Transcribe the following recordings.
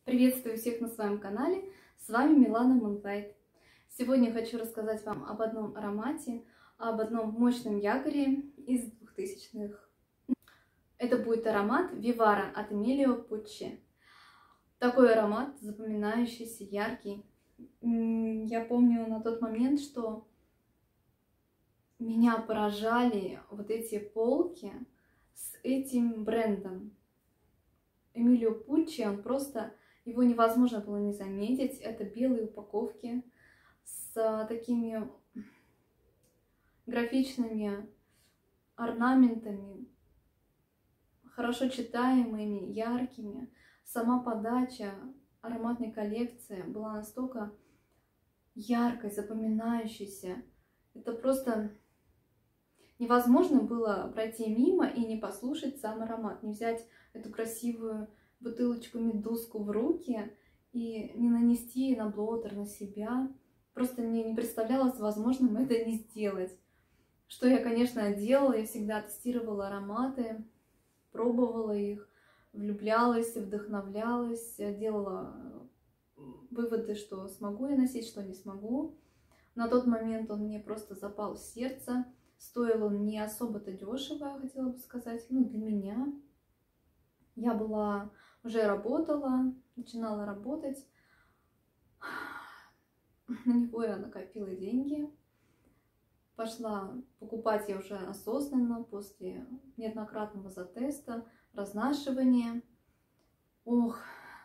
Приветствую всех на своем канале, с вами Милана Moonlight. Сегодня хочу рассказать вам об одном аромате, об одном мощном якоре из 2000-х. Это будет аромат Vivara от Emilio Pucci. Такой аромат, запоминающийся, яркий. Я помню на тот момент, что меня поражали вот эти полки с этим брендом. Эмилио Пуччи, он просто... Его невозможно было не заметить. Это белые упаковки с такими графичными орнаментами, хорошо читаемыми, яркими. Сама подача ароматной коллекции была настолько яркой, запоминающейся. Это просто невозможно было пройти мимо и не послушать сам аромат, не взять эту красивую бутылочку-медузку в руки и не нанести на блотер на себя. Просто мне не представлялось возможным это не сделать. Что я, конечно, делала. Я всегда тестировала ароматы, пробовала их, влюблялась, вдохновлялась, делала выводы, что смогу я носить, что не смогу. На тот момент он мне просто запал в сердце. Стоил он не особо-то дешево, я хотела бы сказать, для меня. Я уже работала, начинала работать. На него я накопила деньги. Пошла покупать я уже осознанно, после неоднократного затеста, разнашивания. Ох,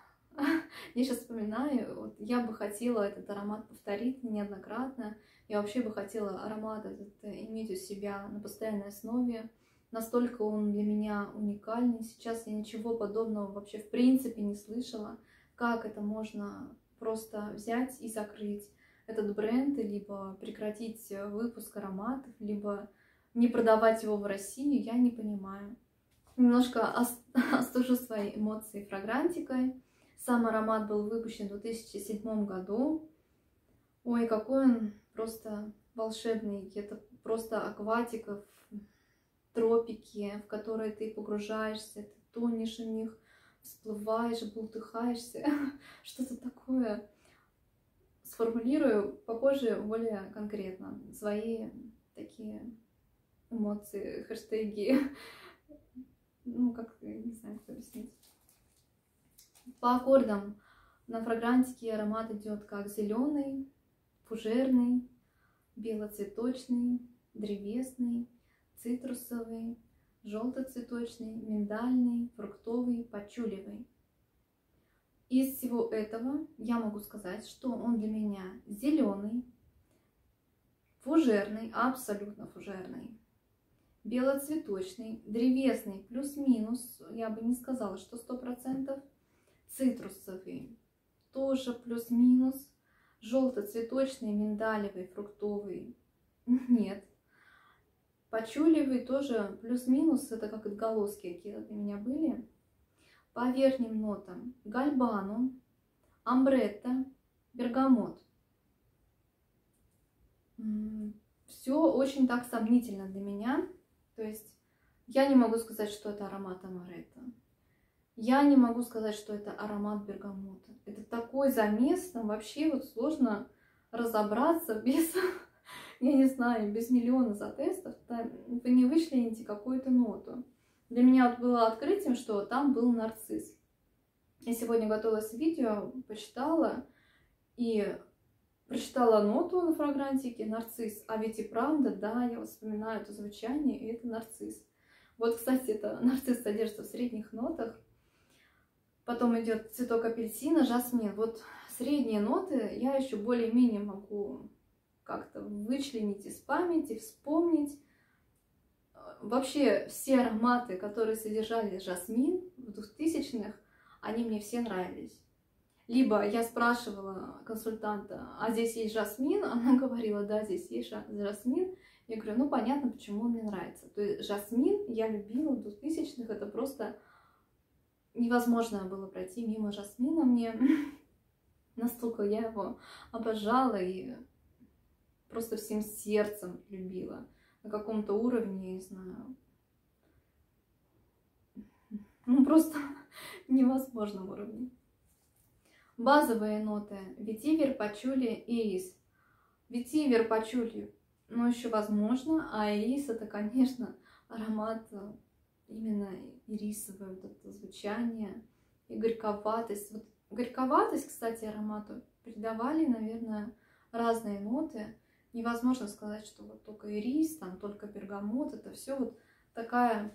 я сейчас вспоминаю, я бы хотела этот аромат повторить неоднократно. Я вообще бы хотела аромат этот иметь у себя на постоянной основе. Настолько он для меня уникальный. Сейчас я ничего подобного вообще в принципе не слышала. Как это можно просто взять и закрыть этот бренд, либо прекратить выпуск ароматов, либо не продавать его в Россию, я не понимаю. Немножко остужу свои эмоции фрагрантикой. Сам аромат был выпущен в 2007 году. Ой, какой он просто волшебный. Это просто акватика, тропики, в которые ты погружаешься, ты тонешь в них, всплываешь, бултыхаешься. Что-то такое. Сформулирую попозже более конкретно свои такие эмоции, хэштеги. Как, не знаю, как объяснить. По аккордам на фрагрантике аромат идет как зеленый, фужерный, белоцветочный, древесный, цитрусовый, желтоцветочный, миндальный, фруктовый, пачулевый. Из всего этого я могу сказать, что он для меня зеленый, фужерный, абсолютно фужерный, белоцветочный, древесный плюс-минус, я бы не сказала, что 100%, цитрусовый, тоже плюс-минус, желтоцветочный, миндалевый, фруктовый, нет. Пачулевый тоже плюс-минус, это как отголоски какие-то для меня были. По верхним нотам гальбану, амбретто, бергамот. Все очень так сомнительно для меня. То есть я не могу сказать, что это аромат амбретто. Я не могу сказать, что это аромат бергамота. Это такой замес, там вообще сложно разобраться без, я не знаю, без миллиона затестов. Вы не вычлените какую-то ноту. Для меня было открытием, что там был нарцисс. Я сегодня готовилась к видео, почитала и прочитала ноту на фрагрантике нарцисс. А ведь и правда, да, я вспоминаю это звучание, и это нарцисс. Кстати, это нарцисс содержится в средних нотах. Потом идет цветок апельсина, жасмин. Средние ноты я еще более-менее могу как-то вычленить из памяти, вспомнить. Вообще все ароматы, которые содержали жасмин в 2000-х, они мне все нравились. Либо я спрашивала консультанта, а здесь есть жасмин? Она говорила, да, здесь есть жасмин. Я говорю, понятно, почему он мне нравится. То есть жасмин я любила в 2000-х, это просто невозможно было пройти мимо жасмина мне. Настолько я его обожала и просто всем сердцем любила. На каком-то уровне, не знаю, просто невозможном уровне. Базовые ноты: ветивер, пачули, ирис. Ветивер, пачули, ну еще возможно, а ирис это, конечно, аромат именно ирисовое вот это звучание и горьковатость. Вот горьковатость, кстати, аромату придавали, наверное, разные ноты. Невозможно сказать, что вот только ирис, там только бергамот, это все вот такое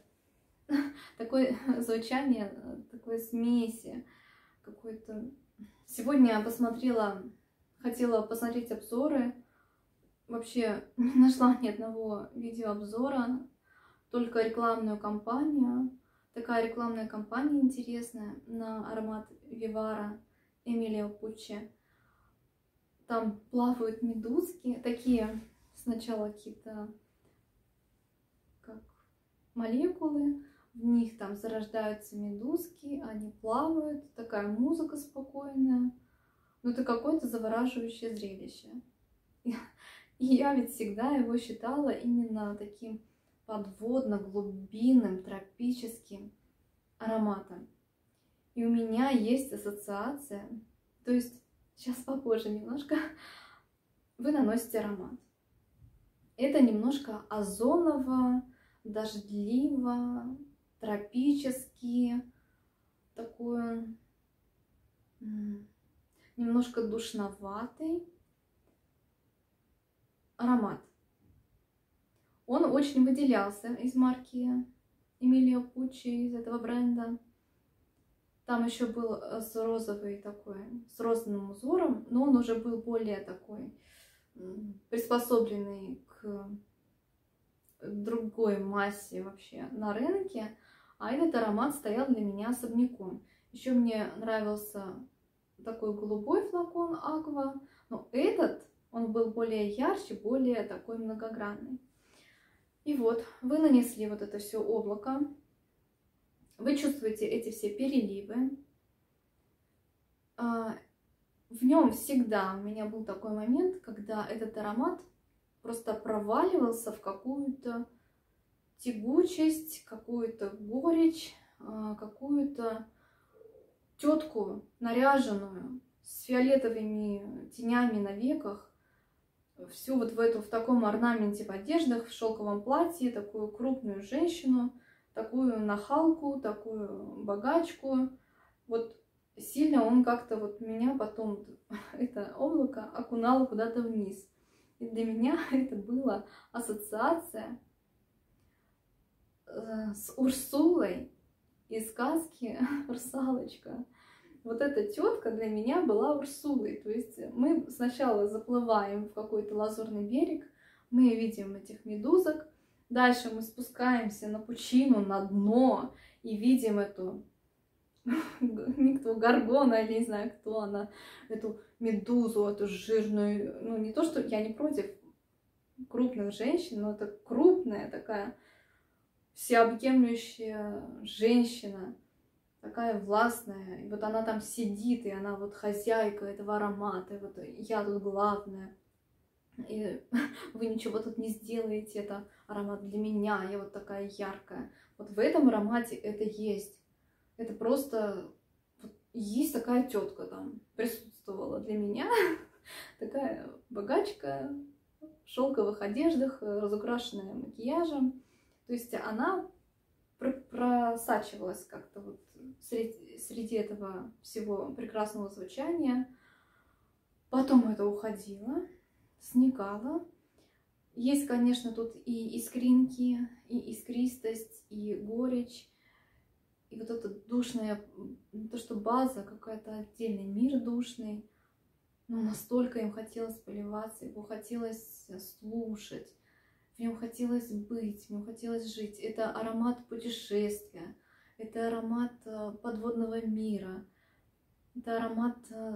звучание, такой смеси какой-то. Сегодня я хотела посмотреть обзоры, вообще не нашла ни одного видеообзора, только рекламную кампанию. Такая рекламная кампания интересная на аромат Вивара Эмилио Пуччи. Там плавают медузки, такие сначала какие-то как молекулы, в них там зарождаются медузки, они плавают, такая музыка спокойная. Ну это какое-то завораживающее зрелище. И я ведь всегда его считала именно таким подводно-глубинным, тропическим ароматом. И у меня есть ассоциация, то есть сейчас попозже немножко вы наносите аромат. Это немножко озоново, дождливо, тропически, такой немножко душноватый аромат. Он очень выделялся из марки Эмилио Пуччи, из этого бренда. Там еще был с розовый такой, с розовым узором, но он уже был более такой приспособленный к другой массе вообще на рынке. А этот аромат стоял для меня особняком. Еще мне нравился такой голубой флакон Аква, но этот, он был более ярче, более такой многогранный. И вот, вы нанесли вот это все облако, вы чувствуете эти все переливы. В нем всегда у меня был такой момент, когда этот аромат просто проваливался в какую-то тягучесть, какую-то горечь, какую-то тетку наряженную с фиолетовыми тенями на веках, всю вот в таком орнаменте в одеждах, в шелковом платье, такую крупную женщину, такую нахалку, такую богачку. Вот сильно он как-то вот меня потом, это облако, окунало куда-то вниз. И для меня это была ассоциация с Урсулой из сказки «Русалочка». Вот эта тетка для меня была Урсулой. То есть мы сначала заплываем в какой-то лазурный берег, мы видим этих медузок, дальше мы спускаемся на пучину, на дно, и видим эту, никто, Горгона, или не знаю, кто она, эту медузу, эту жирную, ну не то, что я не против крупных женщин, но это крупная такая всеобъемлющая женщина, такая властная, и вот она там сидит, и она вот хозяйка этого аромата, и вот я тут главная, и вы ничего тут не сделаете, это аромат для меня, я вот такая яркая. Вот в этом аромате это есть, это просто, вот, есть такая тетка там, присутствовала для меня, такая богачка, в шелковых одеждах, разукрашенная макияжем, то есть она просачивалась как-то вот среди этого всего прекрасного звучания. Потом это уходило, сникало. Есть, конечно, тут и искринки, и искристость, и горечь, и вот это душное, то, что база, какая-то отдельный мир душный. Но настолько им хотелось поливаться, его хотелось слушать, в нем хотелось быть, в нем хотелось жить. Это аромат путешествия, это аромат подводного мира, это аромат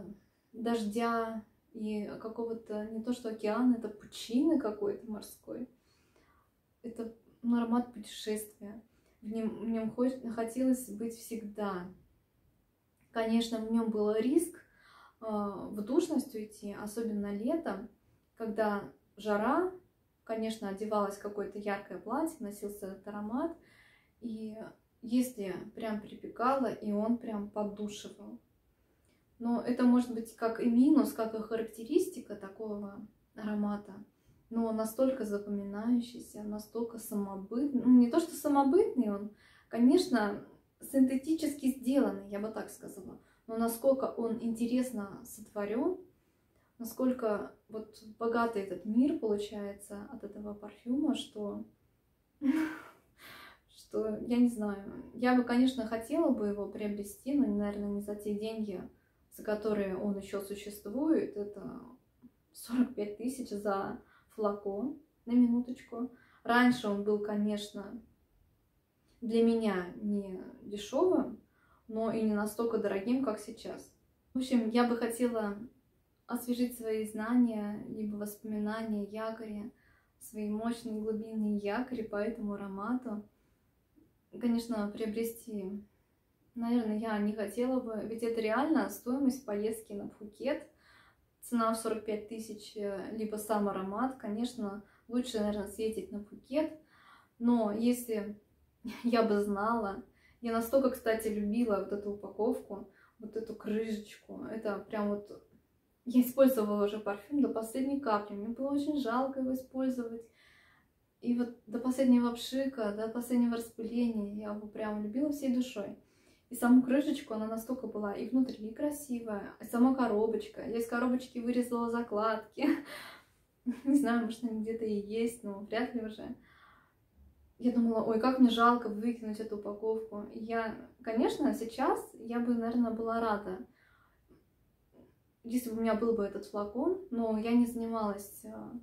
дождя и какого-то, не то что океана, это пучины какой-то морской. Это аромат путешествия. В нем хотелось быть всегда. Конечно, в нем был риск в душность уйти, особенно летом, когда жара. Конечно, одевалась в какое-то яркое платье, носился этот аромат, и если прям припекало, и он прям поддушивал. Но это может быть как и минус, как и характеристика такого аромата, но настолько запоминающийся, настолько самобытный. Ну, не то, что самобытный он, конечно, синтетически сделанный, я бы так сказала, но насколько он интересно сотворен, насколько вот богатый этот мир получается от этого парфюма, что я не знаю. Я бы, конечно, хотела бы его приобрести, но, наверное, не за те деньги, за которые он еще существует. Это 45 тысяч за флакон, на минуточку. Раньше он был, конечно, для меня не дешевым, но и не настолько дорогим, как сейчас. В общем, я бы хотела освежить свои знания, либо воспоминания о якоре, свои мощные глубинные якори по этому аромату. Конечно, приобрести, наверное, я не хотела бы, ведь это реально стоимость поездки на Пхукет. Цена в 45 тысяч, либо сам аромат. Конечно, лучше, наверное, съездить на Пхукет. Но если я бы знала, я настолько, кстати, любила вот эту упаковку, вот эту крышечку. Это прям вот... Я использовала уже парфюм до последней капли. Мне было очень жалко его использовать. И вот до последнего пшика, до последнего распыления я его прям любила всей душой. И саму крышечку, она настолько была и внутри красивая, и сама коробочка. Я из коробочки вырезала закладки. Не знаю, может, они где-то и есть, но вряд ли уже. Я думала, ой, как мне жалко выкинуть эту упаковку. И я, конечно, сейчас я бы, наверное, была рада, если бы у меня был бы этот флакон, но я не занималась,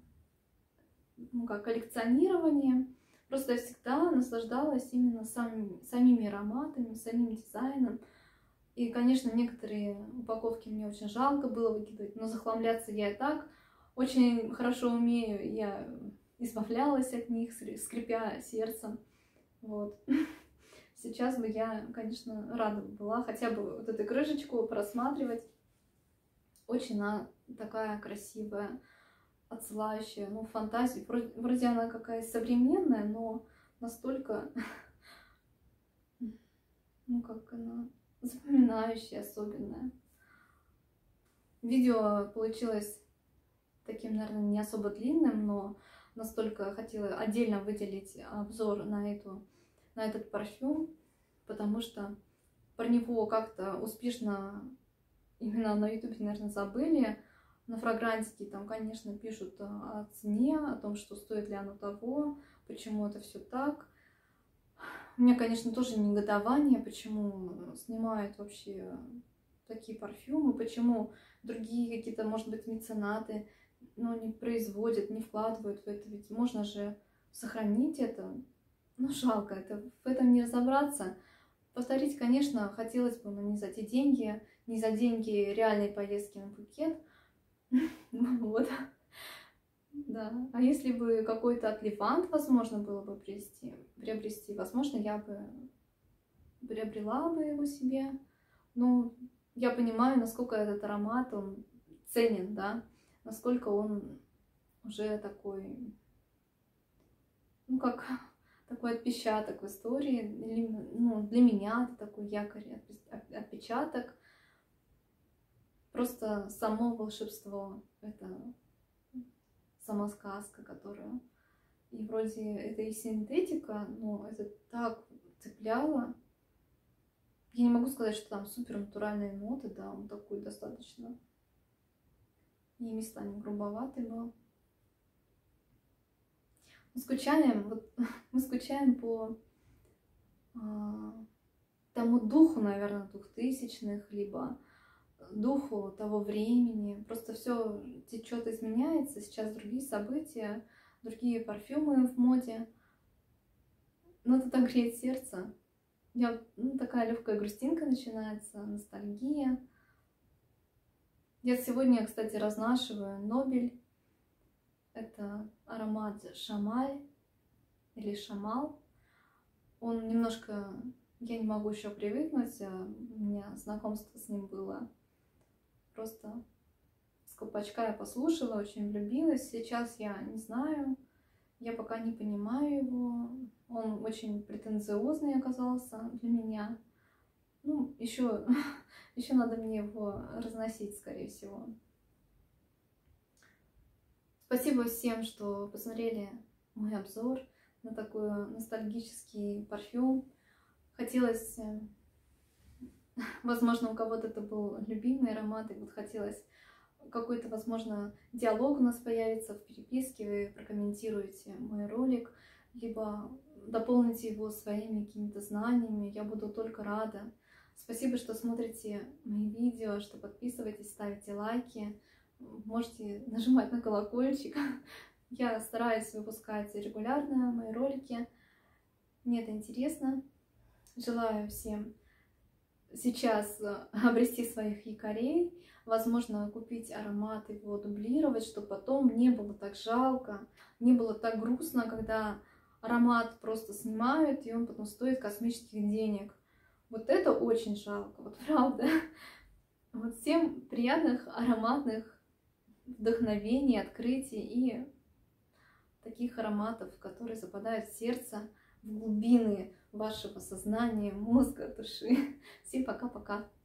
ну, как коллекционированием. Просто я всегда наслаждалась именно самими ароматами, самим дизайном. И, конечно, некоторые упаковки мне очень жалко было выкидывать, но захламляться я и так очень хорошо умею. Я избавлялась от них, скрипя сердцем. Вот. Сейчас бы я, конечно, рада была хотя бы вот эту крышечку просматривать. Очень она такая красивая, отсылающая, ну, фантазию. Вроде она какая современная, но настолько, ну, как она, запоминающая, особенная. Видео получилось таким, наверное, не особо длинным, но настолько хотела отдельно выделить обзор на этот парфюм, потому что про него как-то успешно именно на YouTube, наверное, забыли. На Фрагрантике там, конечно, пишут о цене, о том, что стоит ли оно того, почему это все так. У меня, конечно, тоже негодование, почему снимают вообще такие парфюмы, почему другие какие-то, может быть, меценаты, но не производят, не вкладывают в это. Ведь можно же сохранить это. Ну, жалко, в этом не разобраться. Повторить, конечно, хотелось бы, но не за те деньги, не за деньги реальной поездки на Пхукет. Вот. Да. А если бы какой-то отливант возможно было бы приобрести, возможно, я бы приобрела бы его себе. Но я понимаю, насколько этот аромат, он ценен, да, насколько он уже такой, ну, как такой отпечаток в истории. Ну, для меня это такой якорь, отпечаток. Просто само волшебство, это сама сказка, которая... И вроде это и синтетика, но это так цепляло. Я не могу сказать, что там супер натуральные ноты, да, он такой достаточно и местами грубоватый был. Мы скучаем по тому духу, наверное, 2000-х, либо духу того времени. Просто все течет, изменяется. Сейчас другие события, другие парфюмы в моде. Но это так греет сердце. Такая легкая грустинка начинается, ностальгия. Я сегодня, кстати, разнашиваю Нобель. Это аромат Шамаль или Шамал. Он немножко... Я не могу еще привыкнуть. У меня знакомство с ним было просто с колпачка. Я послушала, очень влюбилась. Сейчас я не знаю. Я пока не понимаю его. Он очень претенциозный оказался для меня. Ну, еще Еще надо мне его разносить, скорее всего. Спасибо всем, что посмотрели мой обзор на такой ностальгический парфюм. Хотелось, возможно, у кого-то это был любимый аромат, и вот хотелось какой-то, возможно, диалог у нас появится в переписке, вы прокомментируете мой ролик, либо дополните его своими какими-то знаниями, я буду только рада. Спасибо, что смотрите мои видео, что подписываетесь, ставите лайки, можете нажимать на колокольчик. Я стараюсь выпускать регулярно мои ролики, мне это интересно. Желаю всем сейчас обрести своих якорей, возможно, купить аромат, его дублировать, чтобы потом не было так жалко, не было так грустно, когда аромат просто снимают, и он потом стоит космических денег. Вот это очень жалко, вот правда. Вот всем приятных ароматных вдохновений, открытий и таких ароматов, которые западают в сердце, в глубины вашего сознания, мозга, души. Всем пока-пока.